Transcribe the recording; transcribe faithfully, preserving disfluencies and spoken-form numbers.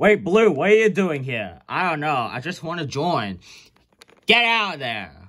Wait, Blue, what are you doing here? I don't know. I just want to join. Get out of there.